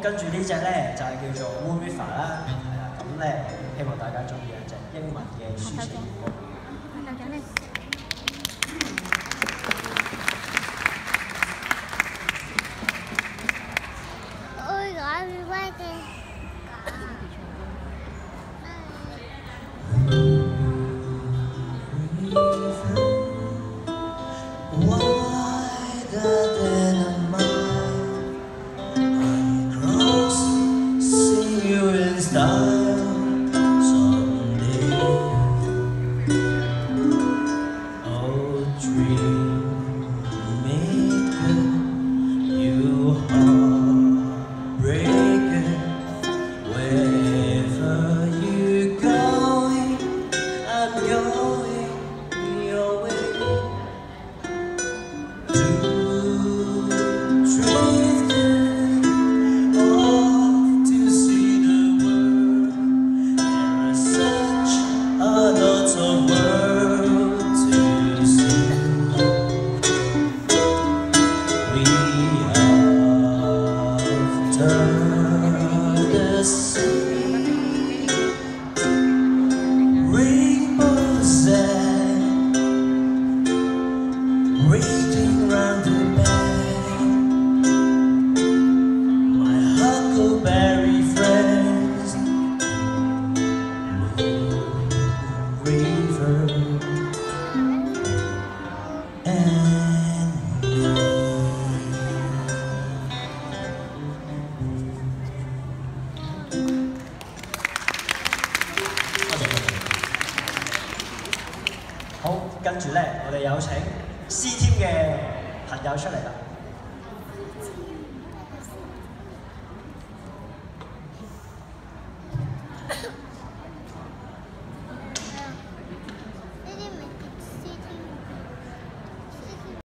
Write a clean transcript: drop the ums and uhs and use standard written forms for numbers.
跟住呢只咧就係叫做 Moon River 啦，係啦，咁咧希望大家中意一隻英文嘅抒情歌。Raging round the bend, my huckleberry friends, river and me. 好，跟住咧，我哋有請C Team 嘅朋友出嚟啦。